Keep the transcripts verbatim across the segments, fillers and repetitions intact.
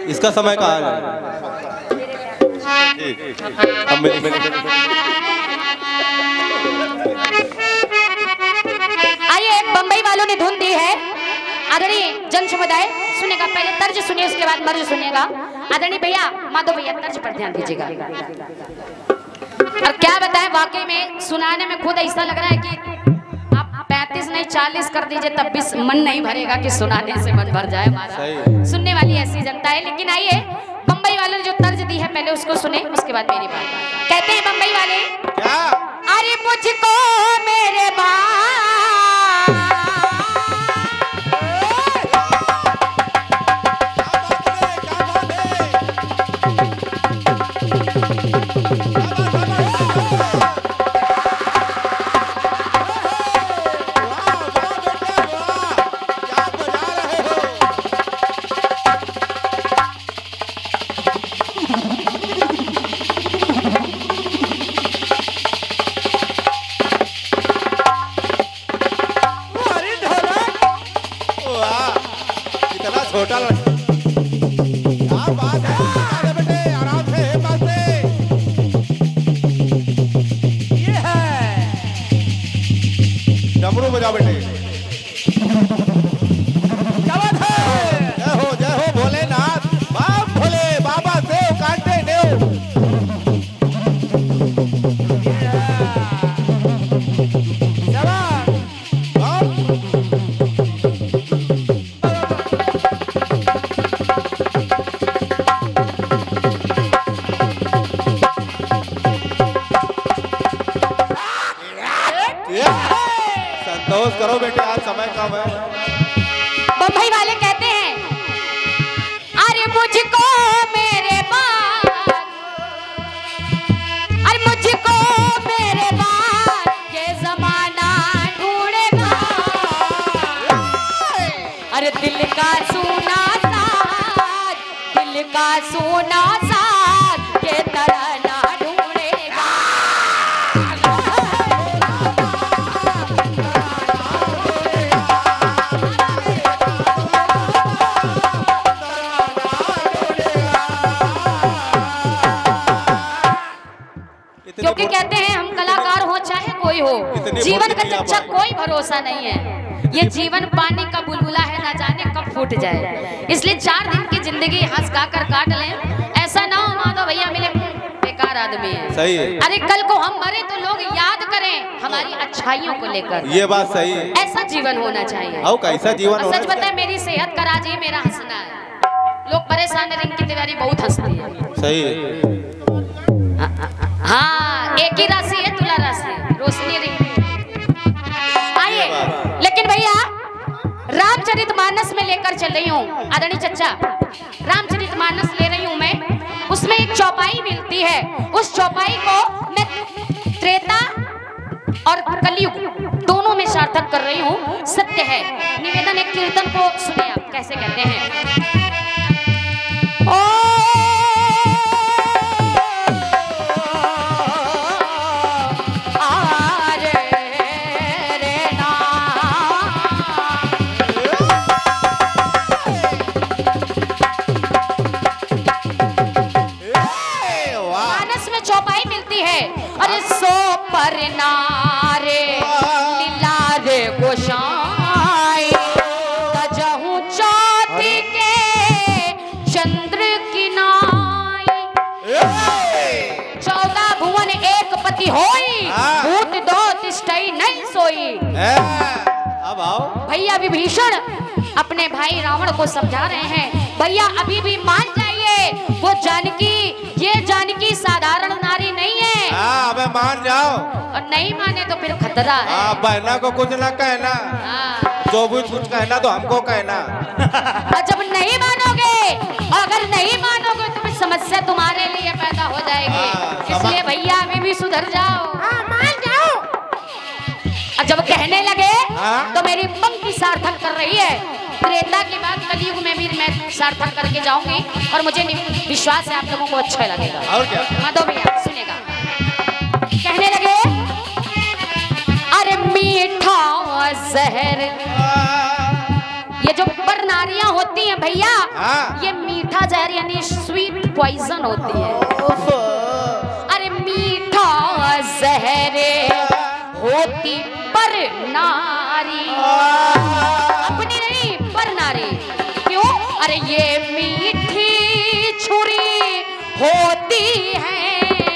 इसका समय कहाँ है? अब मेरी आइए, बम्बई वालों ने धुन दी है। आदरणीय जन समुदाय सुनेगा, पहले तर्ज सुनिए, उसके बाद मर्ज सुनिएगा। आदरणीय भैया, माधव भैया, तर्ज पर ध्यान दीजिएगा। और क्या बताएं, वाकई में सुनाने में खुद ऐसा लग रहा है कि आप पैंतीस नहीं चालीस कर दीजिए तब भी मन नहीं भरेगा कि सुनाने से मन भर जाए हमारा। सुनने वाली ऐसी जनता है। लेकिन आइए, बम्बई वालों ने जो तर्ज दी है पहले उसको सुने, उसके बाद मेरी बात। कहते हैं बम्बई वाले, क्या? अरे मुझको मेरे छोटा क्या बात है? अरे बेटे आराम से, हिम्मत से। ये है डमरू बजा बेटे। क्या बात है? जय हो जय हो भोलेनाथ, बाप भोले बाबा देव कांटे देव। संतोष करो बेटे, आज समय कम है। बम्बई वाले कहते हैं, अरे मुझको मेरे बाप, अरे मुझको मेरे बाप ये जमाना ढूंढेगा। अरे दिल का सोना साथ, दिल का सोना साथ ये तराना ढूंढेगा। क्योंकि कहते हैं हम कलाकार हो चाहे कोई हो, जीवन का चच्चा कोई भरोसा नहीं है। ये जीवन पानी का बुलबुला है, ना जाने कब फूट जाए। इसलिए चार दिन की जिंदगी हंस गा कर काट लें। ऐसा ना हो माधव भैया मिले बेकार आदमी है। सही है। अरे कल को हम मरे तो लोग याद करें हमारी अच्छाइयों को लेकर। ये बात सही है। ऐसा जीवन होना चाहिए। आओ कैसा जीवन होना सच बताए, मेरी सेहत का राज है मेरा हंसना है। लोग परेशान है, रिंकी तिवारी बहुत हंसती है। सही है। हाँ, एक ही राशि है, तुला राशि, रोशनी रिंकी। आइए, लेकिन भैया रामचरितमानस में लेकर चल रही हूँ। आदरणीय चच्चा, रामचरितमानस ले रही हूँ मैं। उसमें एक चौपाई मिलती है, उस चौपाई को मैं त्रेता और कलयुग दोनों में सार्थक कर रही हूँ। सत्य है। निवेदन एक कीर्तन को सुनिए आप कैसे कहते हैं। ओ अरे सो पर नारे लीला रे गोसाई तजहू चौथी के चंद्र की नाई। चौदह भुवन एक पति होई, भूत दो तिष्ठई नहीं सोई। अब आओ भैया विभीषण अपने भाई रावण को समझा रहे हैं, भैया अभी भी मान जाइए, वो जानकी, ये जानकी साधारण नारी नहीं है। हाँ, अबे मान जाओ। और नहीं माने तो फिर खतरा है। हाँ, बहना को कुछ ना कहना। हाँ। जो भी कुछ कहना तो हमको कहना। और जब नहीं मानोगे, अगर नहीं मानोगे तो फिर समस्या तुम्हारे लिए पैदा हो जाएगी। हाँ, इसलिए भैया अभी भी सुधर जाओ। हाँ, मान जाओ। और जब कहने लगे हाँ? तो मेरी पंक्ति सार्थक कर रही है। त्रेता की बात कलयुग में भी मैं सार्थक करके जाऊंगी और मुझे विश्वास है आप लोगों को अच्छा लगेगा। और क्या? माधव भैया सुनेगा। कहने लगे, अरे मीठा जहर, ये जो पर नारियां होती हैं भैया हाँ। ये मीठा जहर यानी स्वीट पॉइजन होती है। अरे मीठा जहरे होती पर नारी, अपनी नहीं पर नारी। क्यों? अरे ये मीठी छुरी होती है,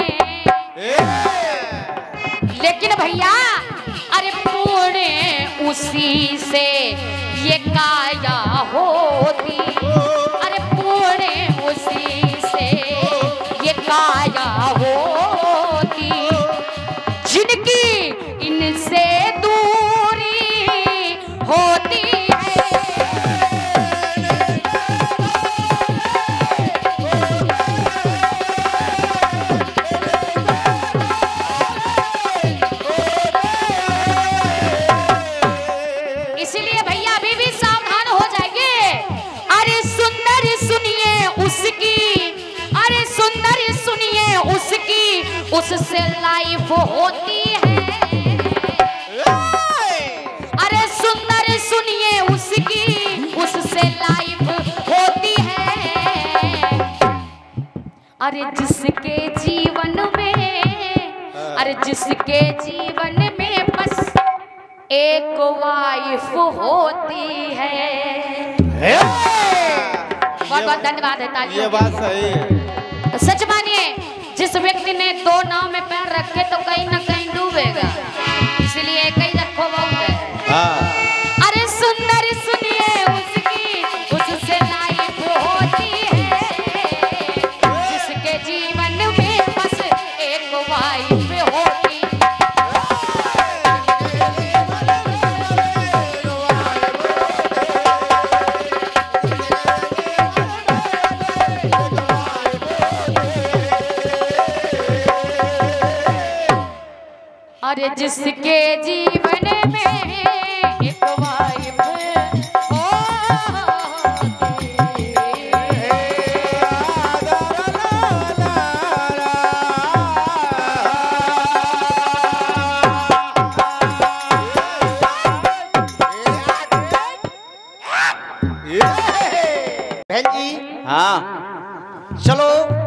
लेकिन भैया अरे पुणे उसी से ये काया होती। अरे पुणे उसी से ये काया होती, जिनकी इनसे दूरी होती है। इसलिए भैया अभी भी सावधान हो जाएंगे। अरे सुंदर सुनिए उसकी, अरे सुंदर सुनिए उसकी, उससे लाइफ होती है। अरे सुंदर सुनिए उसकी, उससे लाइफ होती है। अरे जिसके जीवन में, अरे जिसके जीवन में बस एक वाइफ होती है। बहुत बहुत धन्यवाद है, तालियों। ये बात सही है। सच मानिए, जिस व्यक्ति ने दो नाव में पैर रखे तो कहीं ना कहीं डूबेगा, इसलिए एक ही रखो बहुत है। हाँ। अरे सुंदर सुनिए उसकी, उससे लाइफ होती है। जिसके जीवन में बस एक वाइफ होती है। अरे जिसके जीवन में एक वाइफ बहन जी, हाँ चलो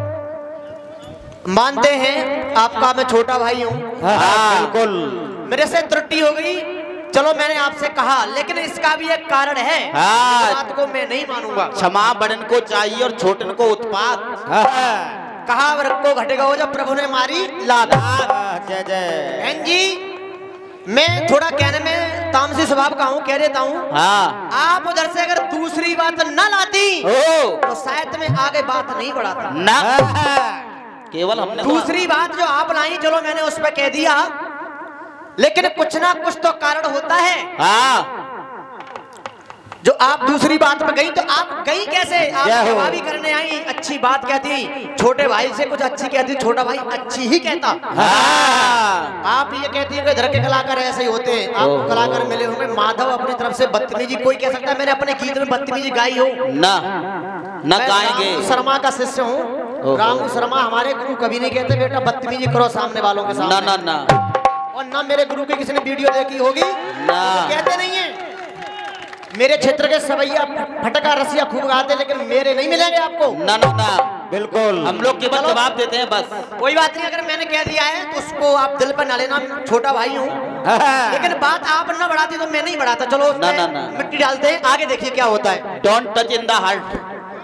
मानते हैं आपका मैं छोटा भाई हूँ, हाँ बिल्कुल। मेरे से त्रुटि हो गई, चलो मैंने आपसे कहा, लेकिन इसका भी एक कारण है। हाँ। इस बात को मैं नहीं मानूंगा। क्षमा बड़न को चाहिए और छोटन को उत्पात। कहा रखो घटेगा वो जब प्रभु ने मारी लात। जय जय। बहन जी, मैं थोड़ा कहने में तामसी स्वभाव का हूँ, कह देता हूँ। हाँ। आप उधर से अगर दूसरी बात न लाती ओ तो शायद में आगे बात नहीं बढ़ाता ना, केवल हमने दूसरी बात जो आप लाई, चलो मैंने उस पर कह दिया, लेकिन कुछ ना कुछ तो कारण होता है। हाँ। जो आप दूसरी बात पे गई, तो आप गई कैसे? आप जय हो। जवाबी करने आई, अच्छी बात कहती, छोटे भाई से कुछ अच्छी कहती, छोटा भाई अच्छी ही कहता। हाँ। आप ये कहती है कि इधर के कलाकार ऐसे ही होते हैं। आपको ओहो। कलाकार मिले होंगे, माधव अपनी तरफ से बदतमीजी, कोई कह सकता है मैंने अपने गीत में बदतमीजी गाई हो, ना ना मैं गाएंगे। रामू शर्मा का शिष्य हूँ। रामू शर्मा हमारे गुरु कभी नहीं कहते बेटा बदतमीजी करो सामने वालों के सामने। ना ना ना और ना मेरे गुरु की किसी ने वीडियो देखी होगी, ना। वो कहते नहीं है। मेरे क्षेत्र के सवैया फटका रसिया खूब गाते, लेकिन मेरे नहीं मिलेंगे आपको। ना ना ना बिल्कुल, हम लोग केवल चलो। जवाब देते हैं बस। कोई बात नहीं, अगर मैंने कह दिया है तो उसको आप दिल पर ना लेना, छोटा भाई हूँ। लेकिन बात आप ना बढ़ाती तो मैं नहीं बढ़ाता। चलो ना, ना, ना। मिट्टी डालते हैं, आगे देखिए क्या होता है। Don't touch in the heart.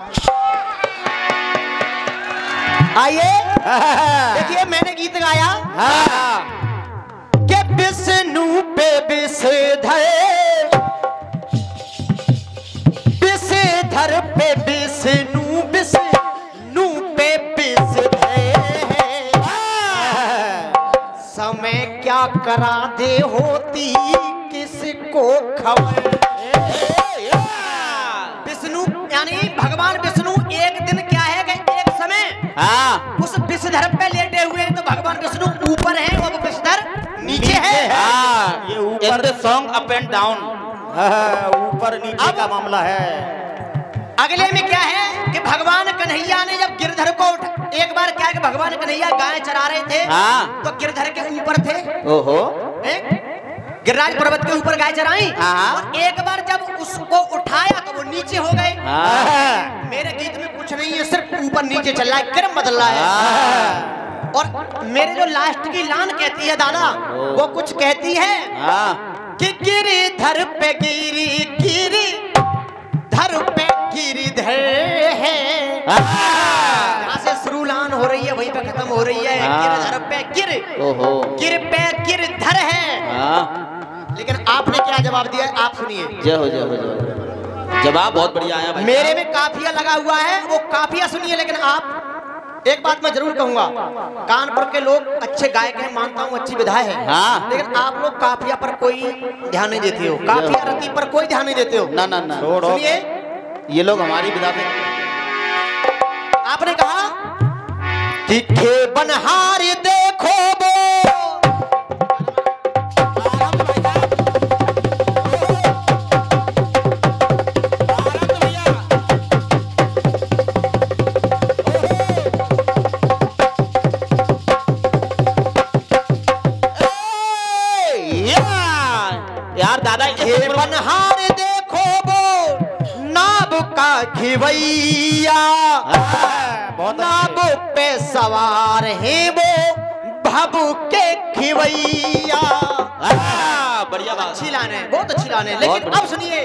आइए देखिए, मैंने गीत गाया कि विष्णु पे विषधर, विषधर पे विष्णु, विष्णु पे विषधर। समय क्या करा दे होती किसको खबर। विष्णु यानी भगवान विष्णु एक दिन क्या है कि एक समय हाँ। उस विषधर पे लेटे हुए हैं, तो भगवान विष्णु ऊपर है और वो विषधर नीचे है। हाँ, ये ऊपर the song up and down, ऊपर नीचे का मामला है। अगले में क्या है कि भगवान कन्हैया ने जब गिरधर को उठ, एक बार क्या है कि भगवान कन्हैया गाय चरा रहे थे, हाँ। तो गिरधर के ऊपर थे। ओहो। हैं? गिरिराज पर्वत के ऊपर गाय चराई हाँ। और एक बार जब उसको उठाया तो वो नीचे हो गए। हाँ। मेरे गीत में कुछ नहीं है, सिर्फ ऊपर नीचे चल रहा है, क्रम बदल रहा है। हाँ। और मेरे जो लास्ट की लान कहती है दादा, वो कुछ कहती है हाँ। कि गिरिधर पे गिरी गिरी धर पे गिरिधर है। यहाँ से शुरू लान हो रही है वहीं पे खत्म हो रही है। गिरिधर पे गिर, ओहो, गिर पे गिरधर है। हाँ। लेकिन आपने क्या जवाब दिया है, आप सुनिए। जय हो जय हो जय हो। जवाब बहुत बढ़िया आया भाई। मेरे में काफिया लगा हुआ है, वो काफिया सुनिए। लेकिन आप एक बात मैं जरूर कहूंगा, कानपुर के लोग अच्छे गायक हैं, मानता हूँ, अच्छी विधा है। हाँ। लेकिन आप लोग काफिया पर कोई ध्यान नहीं देते हो, काफिया रति पर कोई ध्यान नहीं देते हो। ना ना ना, सुनिए, ये लोग हमारी विधा पे। आपने कहा कि खे बनहार देखो वो यार दादा, खे बनहार देखो वो नाब का खिवैया, नाब पे सवार है वो भभू के खिवैया। बढ़िया बात, अच्छी लान है, बहुत अच्छी लान है। लेकिन अब सुनिए,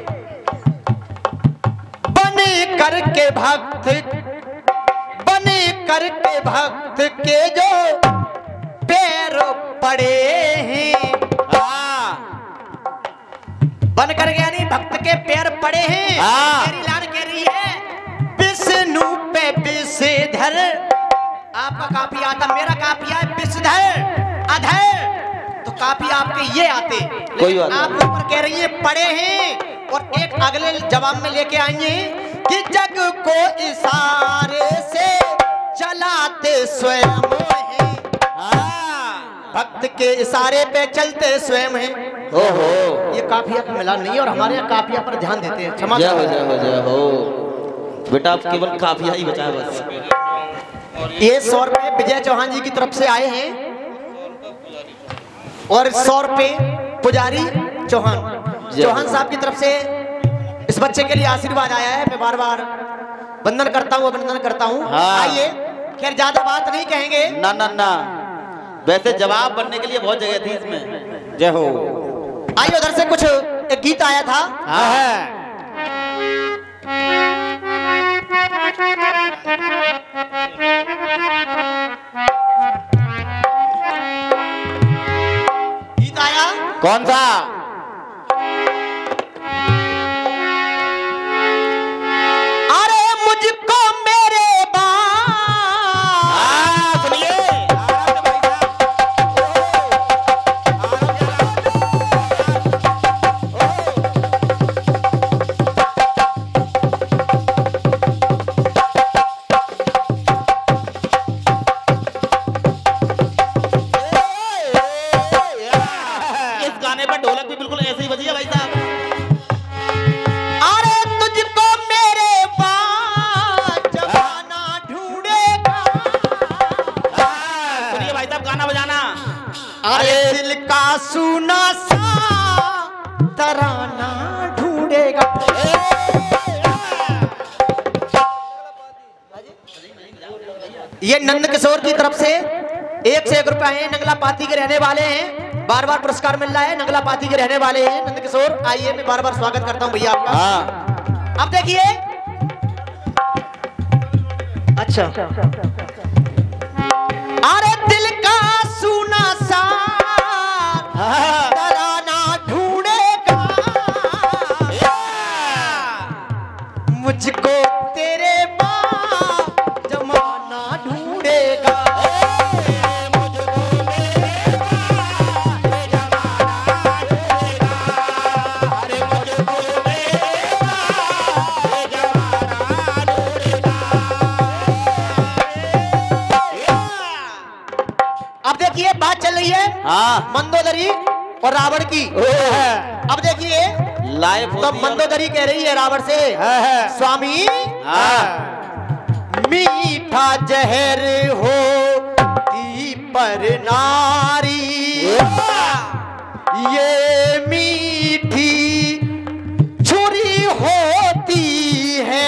बने करके भक्त, बने करके भक्त के जो पैर पड़े हैं, बन कर गया नहीं, भक्त के पैर पड़े हैं। मेरी लान कह रही है विष्णु पे विषधर। आपका काफी आता, मेरा काफी है विषधर अधर, तो काफी आपके ये आते। कोई बात आप ऊपर कह रही है पड़े हैं, और एक अगले जवाब में लेके आएंगे कि जग को इशारे से चलाते स्वयं हैं। भक्त के इशारे पे चलते स्वयं हैं। ओहो, ये काफिया पे मिला नहीं, और हमारे यहाँ काफिया पर ध्यान देते हैं। क्षमा जय हो करें। जय हो जय हो। बेटा अब केवल काफिया ही बचा है बस। ये सौ रुपए विजय चौहान जी की तरफ से आए हैं, और सौ रुपए पुजारी चौहान चौहान साहब की तरफ से इस बच्चे के लिए आशीर्वाद आया है। मैं बार बार वंदन करता हूँ, अभिनंदन करता हूँ। हाँ। आइए, खैर ज्यादा बात नहीं कहेंगे। ना ना ना, वैसे जवाब बनने के लिए बहुत जगह थी इसमें। जय हो। आइए, उधर से कुछ एक गीत आया था। हाँ। गीत आया कौन सा? अरे मुझको मेरे हाँ, सुनिए। इस गाने पर ढोलक भी बिल्कुल ऐसे ही बजी है भाई साहब। अरे तुझको मेरे बाप जमाना ढूंढेगा। सुनिए भाई साहब, गाना बजाना। अरे दिल का सुना सा तराना ढूंढेगा। ये नंद किशोर की तरफ से एक से एक रुपया है। नंगला पाती के रहने वाले हैं, बार बार पुरस्कार मिल रहा है। नंगला पाती के रहने वाले हैं नंद किशोर। आइए, मैं बार बार स्वागत करता हूं भैया आपका। हाँ। अब देखिए, अच्छा, अरे दिल का सुना सा तराना ढूंढेगा, मुझको तेरे बाप जमाना ढूंढेगा। अब देखिए, बात चल रही है हाँ। मंदोदरी और रावण की। अब देखिए, लाइव तो मंदोदरी कह रही है रावण से, स्वामी मीठा जहर हो ती पर नारी, ये मीठी छुरी होती है,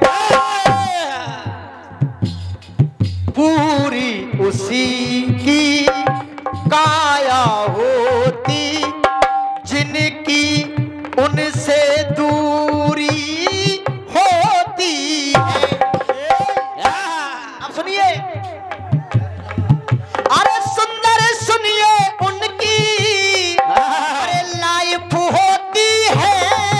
पूरी उसी की काया होती, जिनकी उनसे दूरी होती है। अब सुनिए, अरे सुंदर सुनिए उनकी अरे लाइफ होती है,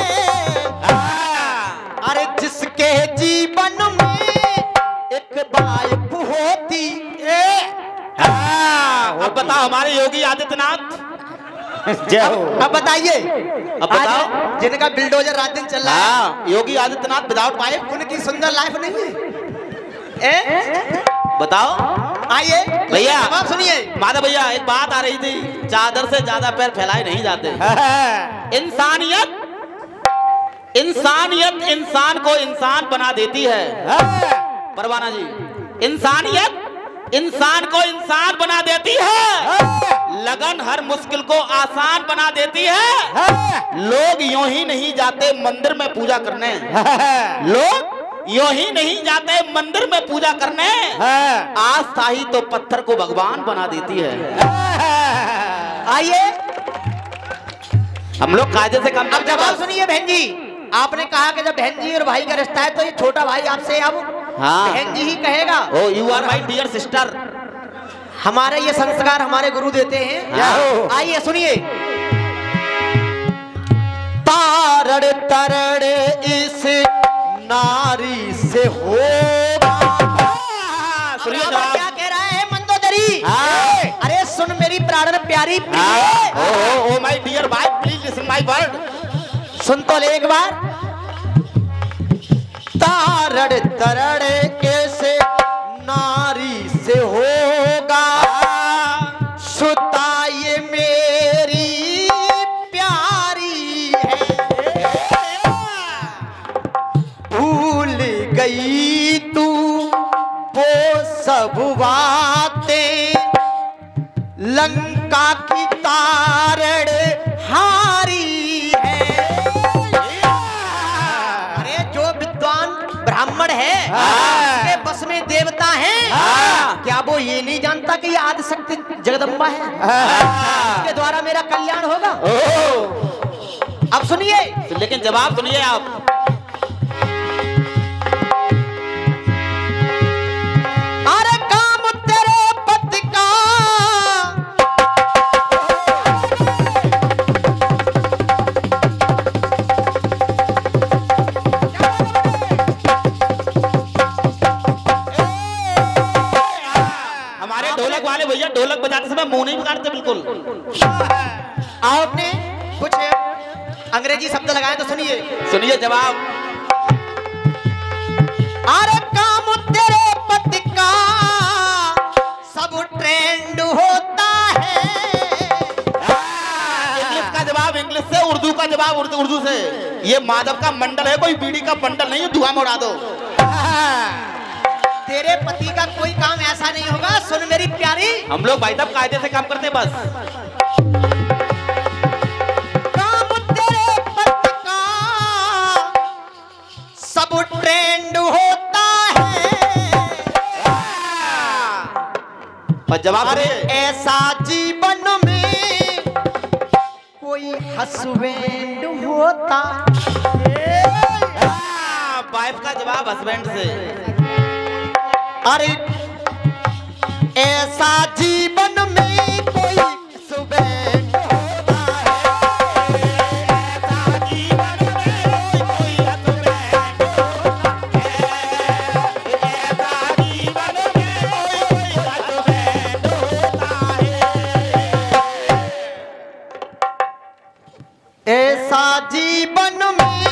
अरे जिसके जीवन में एक वाइफ होती है। अब बताओ हमारे योगी आदित्यनाथ जय हो। अब बताइए, अब बताओ। आज जिनका बिल्डोजर रात दिन चल रहा है, हाँ, योगी आदित्यनाथ विदाउट वाइफ उनकी सुंदर लाइफ नहीं है। ए? बताओ। आइए भैया जवाब सुनिए। माधव भैया एक बात आ रही थी, चादर से ज्यादा पैर फैलाए नहीं जाते। इंसानियत इंसानियत इंसान को इंसान बना देती है। परवाना जी, इंसानियत इंसान को इंसान बना देती है, लगन हर मुश्किल को आसान बना देती है। लोग यूं ही नहीं जाते मंदिर में पूजा करने, लोग यूं ही नहीं जाते मंदिर में पूजा करने, आस्था ही तो पत्थर को भगवान बना देती है। आइए हम लोग कायदे से काम। अब जवाब सुनिए बहन जी, आपने कहा कि जब बहन जी और भाई का रिश्ता है तो ये छोटा भाई आपसे अब हाँ। बहन जी ही कहेगा। Oh you are my dear sister. हमारे ये संस्कार हमारे गुरु देते हैं। हाँ। आइए सुनिए। तारड़ तरड़ इस नारी से होगा। सुनिए अब जवाब। क्या कह रहा है मंदोदरी? हाँ। अरे सुन मेरी प्राण प्यारी, ओ ओ माय डियर भाई, प्लीज लिसन माय वर्ड। सुन तो ले एक बार। तारड़ तरड़ कैसे नारी से होगा, सुता ये मेरी प्यारी है। भूल गई तू वो सब बातें, लंका की तारड़ हारी है। अरे जो विद्वान ब्राह्मण है, उसके बस में देवता है, क्या वो ये नहीं जानता कि ये आदिशक्ति जगदम्बा है, इसके द्वारा मेरा कल्याण होगा? अब सुनिए। लेकिन जवाब सुनिए आप। अरे काम तेरे पति का, हमारे ढोलक वाले भैया ढोलक बजाते समय मुंह नहीं बिगाड़ते बिल्कुल। आपने कुछ अंग्रेजी शब्द लगाए तो सुनिए। सुनिए जवाब। अरे काम तेरे पति का सब ट्रेंड होता है। इंग्लिश का जवाब इंग्लिश से, उर्दू का जवाब उर्दू उर्दू से। ये माधव का मंडल है, कोई बीड़ी का बंडल नहीं है, धुआं में उड़ा दो। तेरे पति का कोई काम ऐसा नहीं होगा। सुन मेरी प्यारी, हम लोग भाई साहब कायदे से काम करते हैं बस। काम तेरे पति का सब ट्रेंड होता है। और जवाब अरे सुनिए। ऐसा जीवन में कोई हस्बैंड होता। वाइफ का जवाब हस्बैंड से। अरे ऐसा जीवन में कोई हस्बैंड होता है। ऐसा जीवन में कोई हस्बैंड होता है। ऐसा जीवन में कोई हस्बैंड होता है। ऐसा जीवन में